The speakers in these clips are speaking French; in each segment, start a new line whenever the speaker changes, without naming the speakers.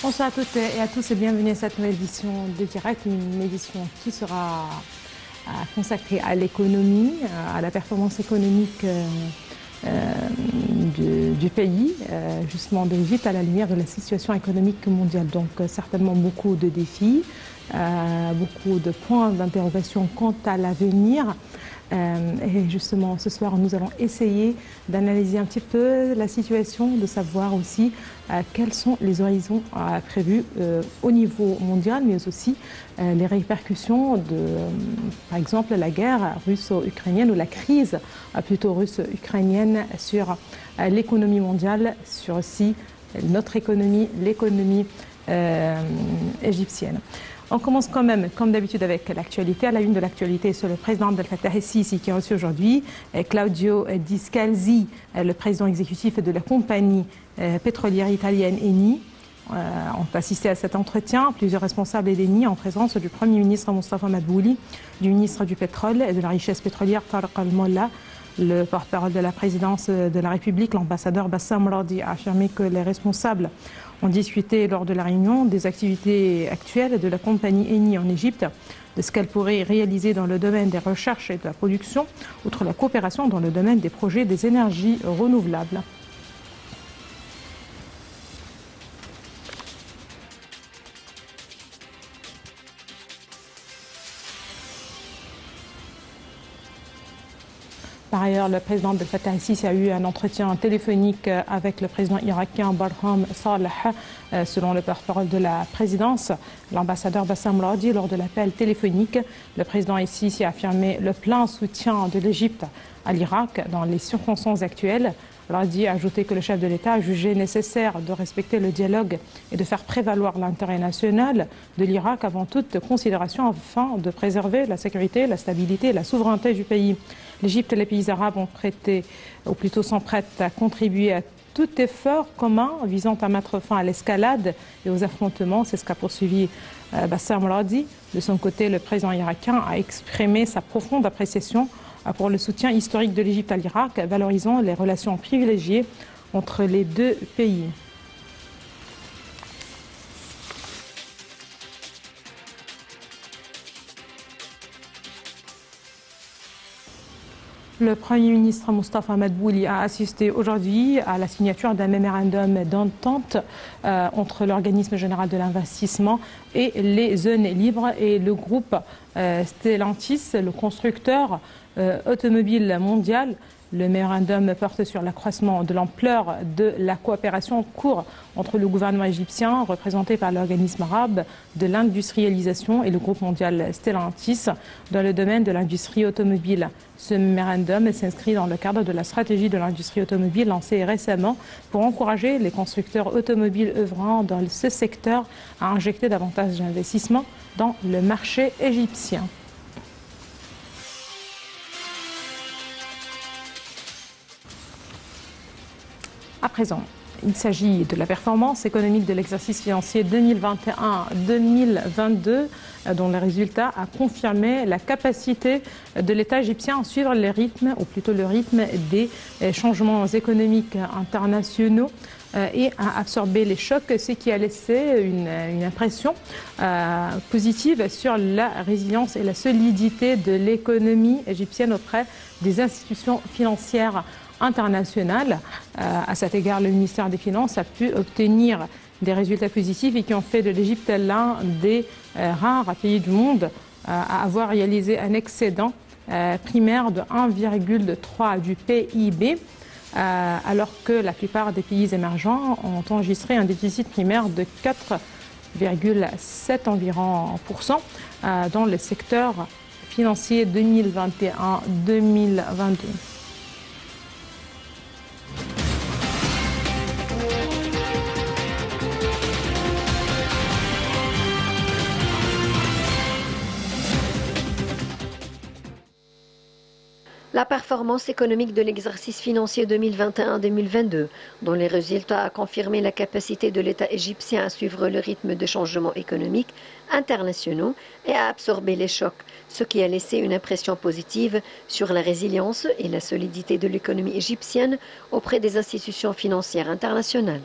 Bonsoir à toutes et à tous et bienvenue à cette nouvelle édition de Direct, une édition qui sera consacrée à l'économie, à la performance économique du pays, justement de l'Égypte, à la lumière de la situation économique mondiale. Donc certainement beaucoup de défis, beaucoup de points d'interrogation quant à l'avenir. Et justement, ce soir, nous allons essayer d'analyser un petit peu la situation, de savoir aussi quels sont les horizons prévus au niveau mondial, mais aussi les répercussions de, par exemple, la guerre russo-ukrainienne ou la crise plutôt russo-ukrainienne sur l'économie mondiale, sur aussi notre économie, l'économie égyptienne. On commence quand même, comme d'habitude, avec l'actualité. À la une de l'actualité, c'est le président Abdel Fattah el-Sisi qui a reçu aujourd'hui Claudio Descalzi, le président exécutif de la compagnie pétrolière italienne Eni. On peut assister à cet entretien. Plusieurs responsables d'Eni en présence du Premier ministre Mostafa Madbouli, du ministre du Pétrole et de la Richesse pétrolière Tarek Al-Molla, le porte-parole de la présidence de la République, l'ambassadeur Bassam Radi, a affirmé que les responsables ont discuté lors de la réunion des activités actuelles de la compagnie Eni en Égypte, de ce qu'elle pourrait réaliser dans le domaine des recherches et de la production, outre la coopération dans le domaine des projets des énergies renouvelables. Par ailleurs, le président Abdel Fattah el-Sisi a eu un entretien téléphonique avec le président irakien Barham Saleh, selon le porte-parole de la présidence, l'ambassadeur Bassam Radi. Lors de l'appel téléphonique, le président el-Sisi a affirmé le plein soutien de l'Égypte à l'Irak dans les circonstances actuelles. Radi a ajouté que le chef de l'État a jugé nécessaire de respecter le dialogue et de faire prévaloir l'intérêt national de l'Irak avant toute considération afin de préserver la sécurité, la stabilité et la souveraineté du pays. L'Égypte et les pays arabes ont prêté, ou plutôt s'emprêtent à contribuer à tout effort commun visant à mettre fin à l'escalade et aux affrontements. C'est ce qu'a poursuivi Bassam Radi. De son côté, le président irakien a exprimé sa profonde appréciation pour le soutien historique de l'Égypte à l'Irak, valorisant les relations privilégiées entre les deux pays. Le Premier ministre Mostafa Madbouli a assisté aujourd'hui à la signature d'un mémorandum d'entente entre l'Organisme général de l'investissement et les zones libres et le groupe Stellantis, le constructeur automobile mondial. Le mémorandum porte sur l'accroissement de l'ampleur de la coopération en cours entre le gouvernement égyptien, représenté par l'organisme arabe de l'industrialisation, et le groupe mondial Stellantis dans le domaine de l'industrie automobile. Ce mémorandum s'inscrit dans le cadre de la stratégie de l'industrie automobile lancée récemment pour encourager les constructeurs automobiles œuvrant dans ce secteur à injecter davantage d'investissements dans le marché égyptien. À présent, il s'agit de la performance économique de l'exercice financier 2021-2022, dont le résultat a confirmé la capacité de l'État égyptien à suivre les rythmes, ou plutôt le rythme des changements économiques internationaux et à absorber les chocs, ce qui a laissé une impression positive sur la résilience et la solidité de l'économie égyptienne auprès des institutions financières internationales. À cet égard, le ministère des Finances a pu obtenir des résultats positifs et qui ont fait de l'Égypte l'un des rares pays du monde à avoir réalisé un excédent primaire de 1,3 du PIB, alors que la plupart des pays émergents ont enregistré un déficit primaire de 4,7 environ % dans le secteur financier 2021-2022.
La performance économique de l'exercice financier 2021-2022, dont les résultats ont confirmé la capacité de l'État égyptien à suivre le rythme de changements économiques internationaux et à absorber les chocs, ce qui a laissé une impression positive sur la résilience et la solidité de l'économie égyptienne auprès des institutions financières internationales.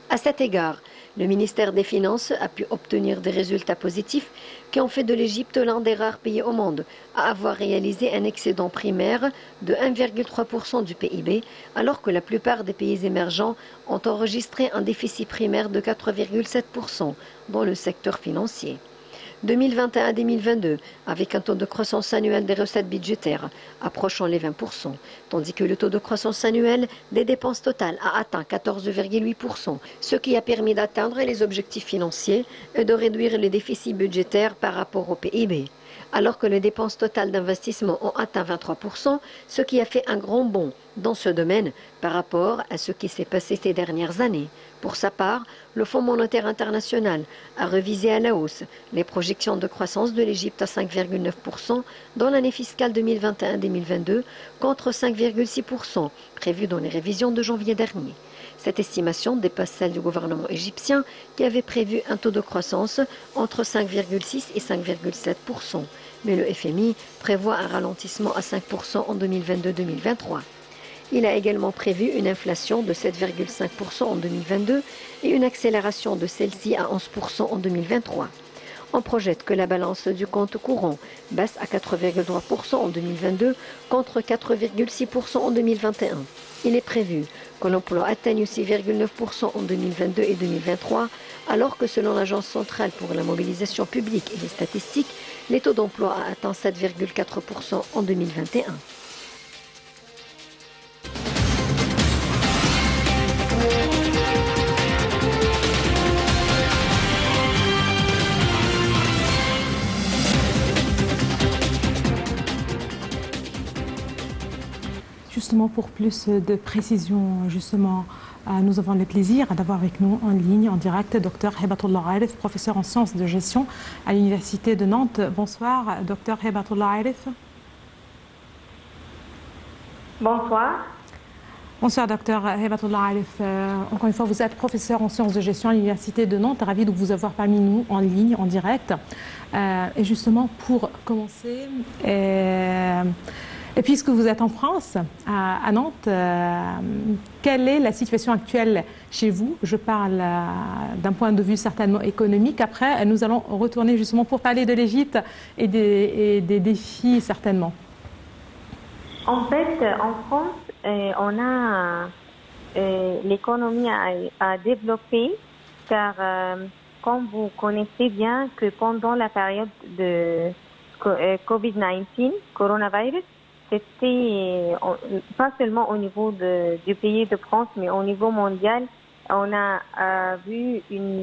À cet égard, le ministère des Finances a pu obtenir des résultats positifs qui ont fait de l'Égypte l'un des rares pays au monde à avoir réalisé un excédent primaire de 1,3% du PIB, alors que la plupart des pays émergents ont enregistré un déficit primaire de 4,7% dans le secteur financier. 2021-2022, avec un taux de croissance annuelle des recettes budgétaires approchant les 20%, tandis que le taux de croissance annuelle des dépenses totales a atteint 14,8%, ce qui a permis d'atteindre les objectifs financiers et de réduire les déficits budgétaires par rapport au PIB. Alors que les dépenses totales d'investissement ont atteint 23%, ce qui a fait un grand bond dans ce domaine par rapport à ce qui s'est passé ces dernières années. Pour sa part, le Fonds monétaire international a révisé à la hausse les projections de croissance de l'Égypte à 5,9% dans l'année fiscale 2021-2022 contre 5,6% prévu dans les révisions de janvier dernier. Cette estimation dépasse celle du gouvernement égyptien qui avait prévu un taux de croissance entre 5,6 et 5,7%. Mais le FMI prévoit un ralentissement à 5% en 2022-2023. Il a également prévu une inflation de 7,5% en 2022 et une accélération de celle-ci à 11% en 2023. On projette que la balance du compte courant baisse à 4,3% en 2022 contre 4,6% en 2021. Il est prévu que l'emploi atteigne 6,9% en 2022 et 2023, alors que selon l'Agence centrale pour la mobilisation publique et les statistiques, les taux d'emploi a atteint 7,4% en 2021.
Justement, pour plus de précision, justement, nous avons le plaisir d'avoir avec nous en ligne, en direct, Dr Hibatullah Arif, professeur en sciences de gestion à l'Université de Nantes. Bonsoir, Dr Hibatullah Arif.
Bonsoir.
Bonsoir, Dr Hibatullah Arif. Encore une fois, vous êtes professeur en sciences de gestion à l'Université de Nantes. Ravi de vous avoir parmi nous en ligne, en direct. Et justement, pour commencer... Et puisque vous êtes en France, à Nantes, quelle est la situation actuelle chez vous? Je parle d'un point de vue certainement économique. Après, nous allons retourner justement pour parler de l'Égypte et des défis certainement.
En fait, en France, on a l'économie à développer car, comme vous connaissez bien, que pendant la période de Covid-19, coronavirus, c'était pas seulement au niveau du pays de France, mais au niveau mondial, on a vu une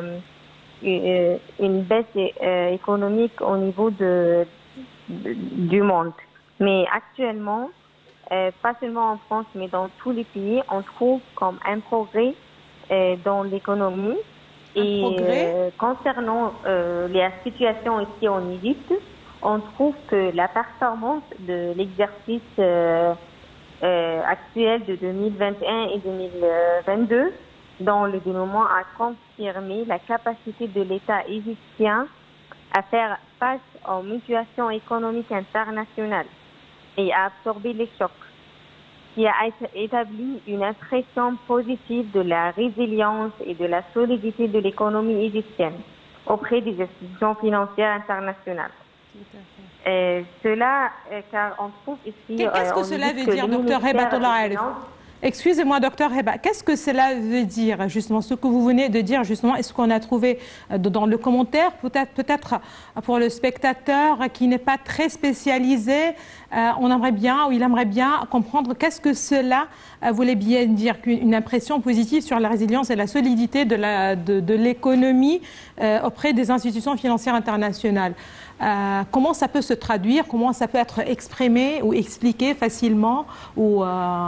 baisse économique au niveau du monde. Mais actuellement, pas seulement en France, mais dans tous les pays, on trouve comme un progrès dans l'économie. Et concernant la situation ici en Égypte, on trouve que la performance de l'exercice actuel de 2021 et 2022 dans le dénouement a confirmé la capacité de l'État égyptien à faire face aux mutations économiques internationales et à absorber les chocs, qui a établi une impression positive de la résilience et de la solidité de l'économie égyptienne auprès des institutions financières internationales. Cela, car on trouve ici...
Qu'est-ce que cela veut dire, Dr Hibatullah Arif? Excusez-moi, docteur Heba, qu'est-ce que cela veut dire, justement, ce que vous venez de dire, justement, est-ce qu'on a trouvé dans le commentaire, peut-être pour le spectateur qui n'est pas très spécialisé, on aimerait bien, ou il aimerait bien comprendre qu'est-ce que cela voulait bien dire, qu'une impression positive sur la résilience et la solidité de l'économie auprès des institutions financières internationales. Comment ça peut se traduire, comment ça peut être exprimé ou expliqué facilement ou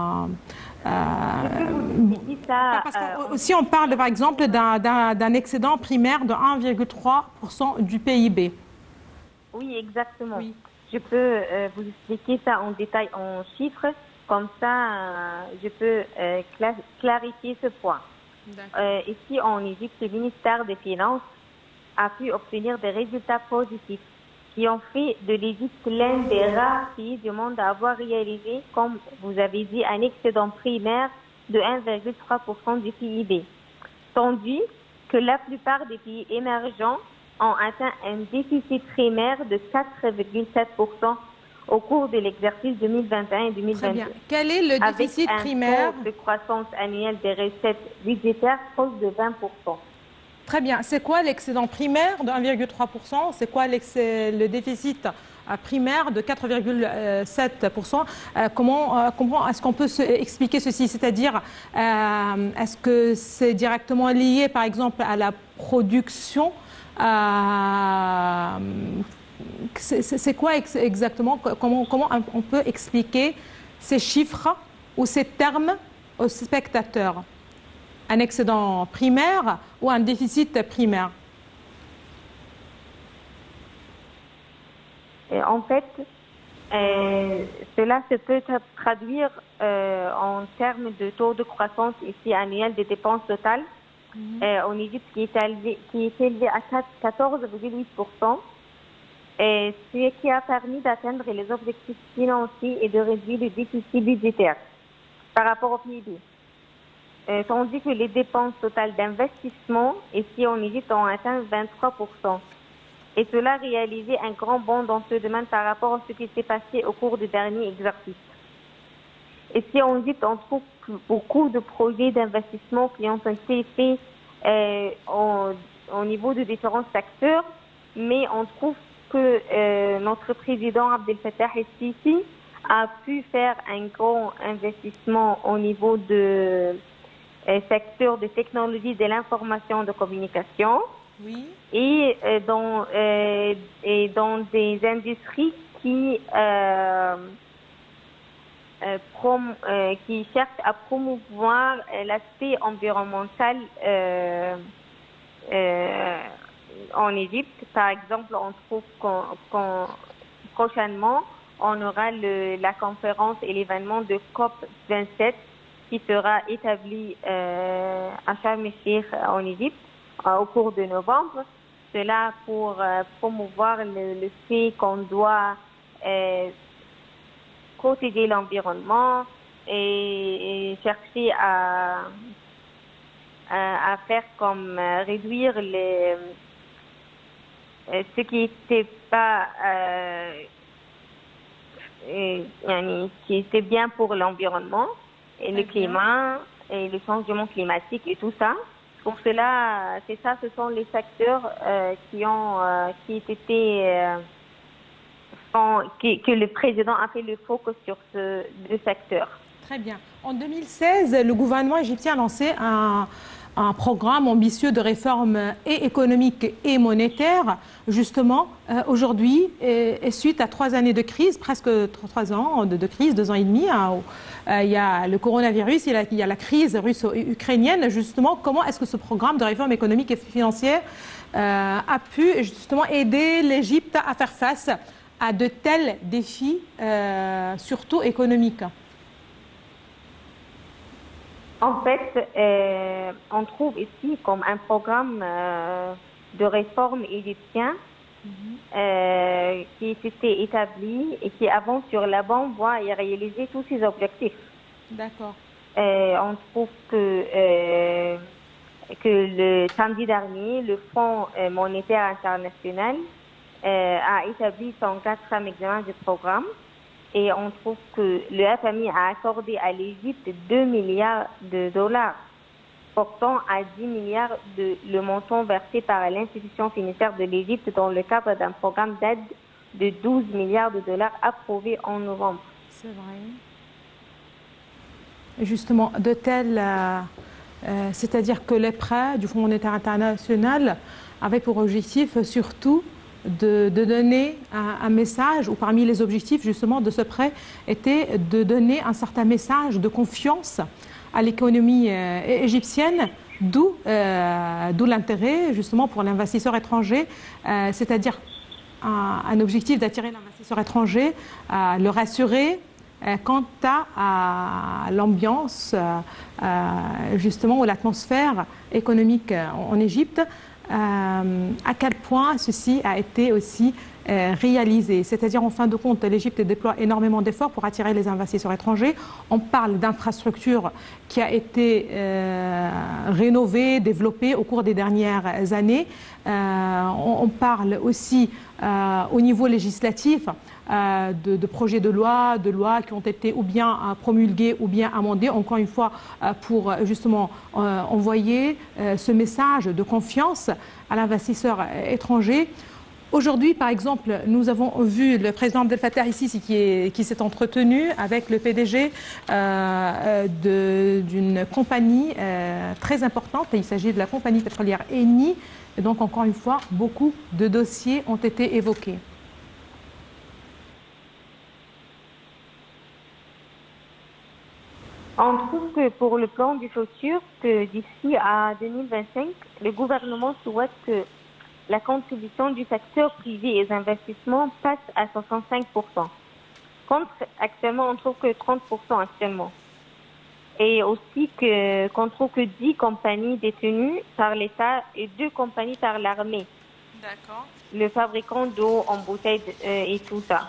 si on parle par exemple d'un excédent primaire de 1,3% du PIB.
Oui, exactement. Oui. Je peux vous expliquer ça en détail, en chiffres, comme ça je peux clarifier ce point. Ici en Égypte, le ministère des Finances a pu obtenir des résultats positifs qui ont fait de l'Égypte l'un des rares pays du monde à avoir réalisé, comme vous avez dit, un excédent primaire de 1,3% du PIB. tandis que la plupart des pays émergents ont atteint un déficit primaire de 4,7% au cours de l'exercice 2021 et 2022.
Très bien. Quel est le déficit primaire?
Avec un taux de croissance annuelle des recettes budgétaires proche de 20%.
Très bien. C'est quoi l'excédent primaire de 1,3%? C'est quoi le déficit primaire de 4,7%? Comment est-ce qu'on peut expliquer ceci? C'est-à-dire, est-ce que c'est directement lié, par exemple, à la production? C'est quoi exactement? Comment on peut expliquer ces chiffres ou ces termes aux spectateurs? Un excédent primaire ou un déficit primaire?
Et en fait, cela se peut traduire en termes de taux de croissance ici annuel des dépenses totales en Égypte qui est élevé à 14,8%, ce qui a permis d'atteindre les objectifs financiers et de réduire le déficit budgétaire par rapport au PIB. Tandis que les dépenses totales d'investissement ici en Égypte ont atteint 23%. Et cela réalisait un grand bond dans ce domaine par rapport à ce qui s'est passé au cours du dernier exercice. Ici en Égypte, on trouve beaucoup de projets d'investissement qui ont été faits au niveau de différents secteurs, mais on trouve que notre président Abdel Fattah el-Sisi a pu faire un grand investissement au niveau de secteur de technologie de l'information et de communication,
oui,
et dans des industries qui cherchent à promouvoir l'aspect environnemental en Égypte. Par exemple, on trouve qu'on prochainement, on aura la conférence et l'événement de COP27 qui sera établi à Sharm el-Sheikh en Égypte au cours de novembre. Cela pour promouvoir le fait qu'on doit protéger l'environnement et chercher à faire comme réduire ce qui n'était pas qui était bien pour l'environnement et le climat et le changement climatique et tout ça. Pour cela, ce sont les secteurs que le président a fait le focus sur ce secteur.
Très bien. En 2016, le gouvernement égyptien a lancé un programme ambitieux de réforme et économique et monétaire. Justement, aujourd'hui, et suite à 3 années de crise, presque 3 ans de crise, 2 ans et demi, il y a le coronavirus, il y a la crise russo-ukrainienne. Justement, comment est-ce que ce programme de réforme économique et financière a pu justement aider l'Égypte à faire face à de tels défis, surtout économiques?
En fait, on trouve ici comme un programme de réforme égyptien qui s'était établi et qui avance sur la bonne voie et réaliser tous ses objectifs.
D'accord.
On trouve que le samedi dernier, le Fonds monétaire international a établi son 4e examen du programme. Et on trouve que le FMI a accordé à l'Égypte 2 milliards de dollars, portant à 10 milliards le montant versé par l'institution financière de l'Égypte dans le cadre d'un programme d'aide de 12 milliards de dollars approuvé en novembre.
C'est vrai. Justement, c'est-à-dire que les prêts du Fonds monétaire international avaient pour objectif surtout de donner un message, ou parmi les objectifs justement de ce prêt était de donner un certain message de confiance à l'économie égyptienne, d'où l'intérêt justement pour l'investisseur étranger, c'est-à-dire un objectif d'attirer l'investisseur étranger, le rassurer quant à l'ambiance justement ou l'atmosphère économique en Égypte. À quel point ceci a été aussi réalisés. C'est-à-dire, en fin de compte, l'Égypte déploie énormément d'efforts pour attirer les investisseurs étrangers. On parle d'infrastructures qui a été rénovée, développée au cours des dernières années. On parle aussi au niveau législatif de projets de loi qui ont été ou bien promulgués ou bien amendés, encore une fois, pour justement envoyer ce message de confiance à l'investisseur étranger. Aujourd'hui, par exemple, nous avons vu le président Abdel Fattah al-Sisi qui s'est entretenu avec le PDG d'une compagnie très importante. Il s'agit de la compagnie pétrolière Eni. Et donc, encore une fois, beaucoup de dossiers ont été évoqués.
On trouve que pour le plan du futur, que d'ici à 2025, le gouvernement souhaite que la contribution du secteur privé et des investissements passe à 65%. Contre, actuellement, on trouve que 30% actuellement. Et aussi qu'on trouve que 10 compagnies détenues par l'État et 2 compagnies par l'armée.
D'accord.
Le fabricant d'eau en bouteille et tout ça.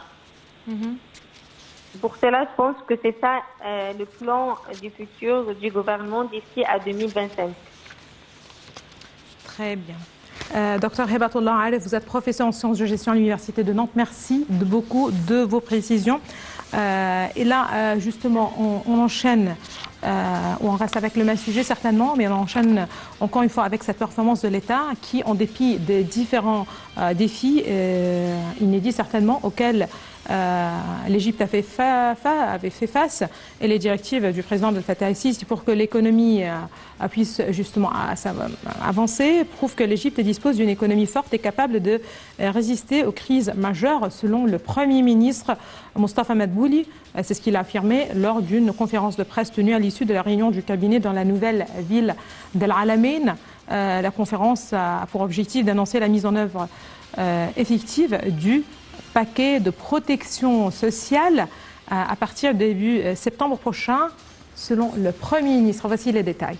Pour cela, je pense que c'est ça le plan du futur du gouvernement d'ici à 2025.
Très bien. Docteur Hibatullah Aref, vous êtes professeur en sciences de gestion à l'Université de Nantes. Merci beaucoup de vos précisions. Et là, justement, on enchaîne, on reste avec le même sujet certainement, mais on enchaîne encore une fois avec cette performance de l'État qui, en dépit des différents défis inédits certainement auxquels l'Égypte avait fait face, et les directives du président Abdel Fattah al-Sisi pour que l'économie puisse justement avancer prouvent que l'Égypte dispose d'une économie forte et capable de résister aux crises majeures, selon le Premier ministre Mostafa Madbouli. C'est ce qu'il a affirmé lors d'une conférence de presse tenue à l'issue de la réunion du cabinet dans la nouvelle ville d'El Alamein. La conférence a pour objectif d'annoncer la mise en œuvre effective du paquet de protection sociale à partir du début septembre prochain, selon le Premier ministre. Voici les détails.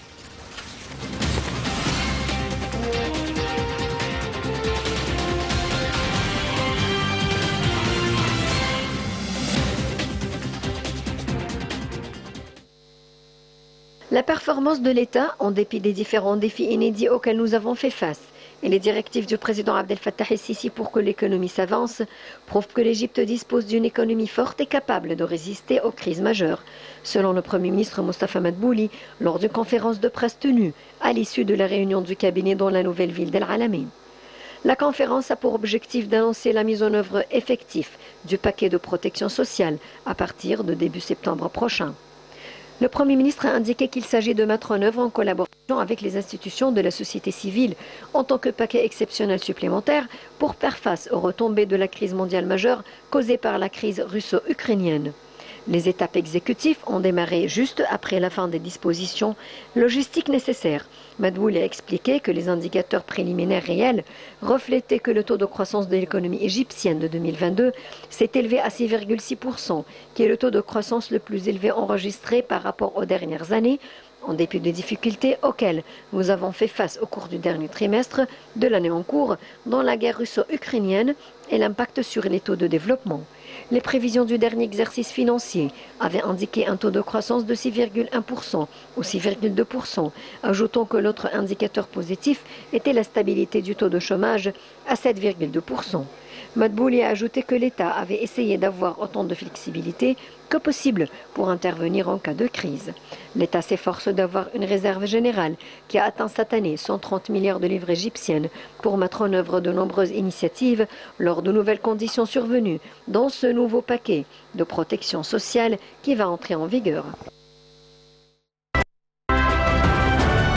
La performance de l'État, en dépit des différents défis inédits auxquels nous avons fait face, et les directives du président Abdel Fattah al-Sisi pour que l'économie s'avance, prouvent que l'Égypte dispose d'une économie forte et capable de résister aux crises majeures, selon le Premier ministre Mostafa Madbouli lors d'une conférence de presse tenue à l'issue de la réunion du cabinet dans la nouvelle ville d'El Alamein. La conférence a pour objectif d'annoncer la mise en œuvre effective du paquet de protection sociale à partir de début septembre prochain. Le Premier ministre a indiqué qu'il s'agit de mettre en œuvre en collaboration avec les institutions de la société civile en tant que paquet exceptionnel supplémentaire pour faire face aux retombées de la crise mondiale majeure causée par la crise russo-ukrainienne. Les étapes exécutives ont démarré juste après la fin des dispositions logistiques nécessaires. Madbouli a expliqué que les indicateurs préliminaires réels reflétaient que le taux de croissance de l'économie égyptienne de 2022 s'est élevé à 6,6%, qui est le taux de croissance le plus élevé enregistré par rapport aux dernières années, en dépit des difficultés auxquelles nous avons fait face au cours du dernier trimestre de l'année en cours, dans la guerre russo-ukrainienne et l'impact sur les taux de développement. Les prévisions du dernier exercice financier avaient indiqué un taux de croissance de 6,1% ou 6,2%, ajoutant que l'autre indicateur positif était la stabilité du taux de chômage à 7,2%. Madbouli a ajouté que l'État avait essayé d'avoir autant de flexibilité que possible pour intervenir en cas de crise. L'État s'efforce d'avoir une réserve générale qui a atteint cette année 130 milliards de livres égyptiennes pour mettre en œuvre de nombreuses initiatives lors de nouvelles conditions survenues dans ce nouveau paquet de protection sociale qui va entrer en vigueur.